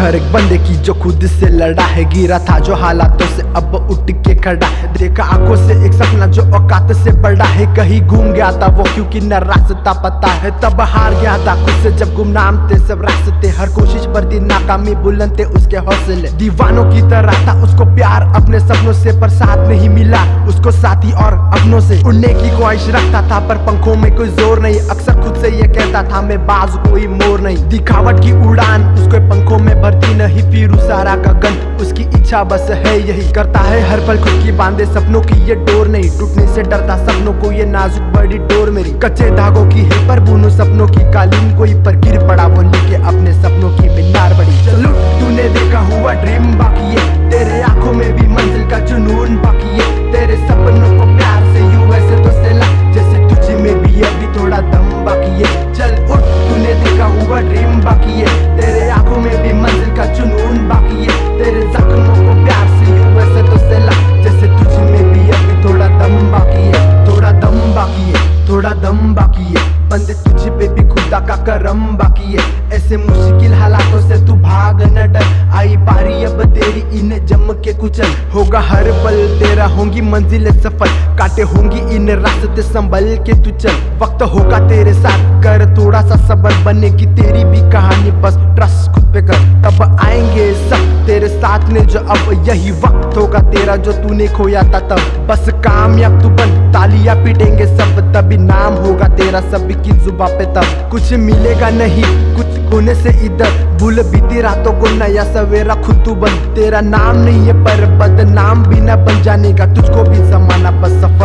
हर एक बंदे की जो खुद से लड़ा है, गिरा था जो हालातों से अब उठ के खड़ा है। देखा आंखों से एक सपना जो औकात से बड़ा है, कहीं घूम गया था वो क्योंकि न रास्ता पता है। तब हार गया था खुद से जब गुमनाम थे सब रास्ते, हर कोशिश पर थी नाकामी बुलंद थे उसके हौसले। दीवानों की तरह था उसको प्यार अपने सपनों से, पर साथ नहीं मिला उसको साथी और अपनों से। उड़ने की ख्वाहिश रखता था पर पंखों में कोई जोर नहीं, अक्सर खुद से ये कहता था मैं बाज कोई मोर नहीं। दिखावट की उड़ान उसको पंखों में भरती नहीं, फिर सारा गगन उसकी इच्छा बस है यही। करता है हर पल खुद की बांधे सपनों की ये डोर नहीं, टूटने से डरता सपनों को ये नाजुक बड़ी डोर मेरी। कच्चे धागों की है पर बुनूं सपनों की कालीन, कोई पर गिर पड़ा वो लेके अपने सपनों की मीनार बड़ी। चलो तूने देखा हुआ ड्रीम बाकी है, तेरे आंखों में भी मंजिल का जुनून बाकी है। तेरे सपनों को प्यार से यूं वैसे तो सहला, जैसे तुझे में भी अभी थोड़ा दम बाकी है। चल उठ तूने देखा हुआ ड्रीम बाकी है, तेरे आंखों में भी मंजिल का जुनून बाकी है। तेरे जख्मों को प्यार से यूं वैसे तो सहला, जैसे तुझे में भी अभी थोड़ा दम बाकी है। थोड़ा दम बाकी है, थोड़ा दम बाकी है, बंदे तुझे पे भी खुदा का करम बाकी है। ऐसे मुश्किल हालातों से तू भाग न डर, आई बारी अब तेरी इन्हें जम के कुचल। होगा हर पल तेरा होंगी मंजिल सफल, काटे होंगी इन रास्ते संभल के तू चल। वक्त होगा तेरे साथ कर थोड़ा सा सब्र, बनेगी तेरी भी कहानी बस ट्रस्ट खुद पे कर। तब आएंगे सब तेरे साथ में जो अब यही वक्त होगा तेरा जो तूने खोया था तब। बस कामयाब तू बन, तालियां पीटेंगे सब, तभी नाम होगा तेरा सभी की जुबां पे तब। कुछ मिलेगा नहीं कुछ खोने से इधर, भूल बीती रातों को नया सवेरा खुद तू बन। तेरा नाम नहीं है पर बदनाम भी न बन जाने का, तुझको भी जमाना बस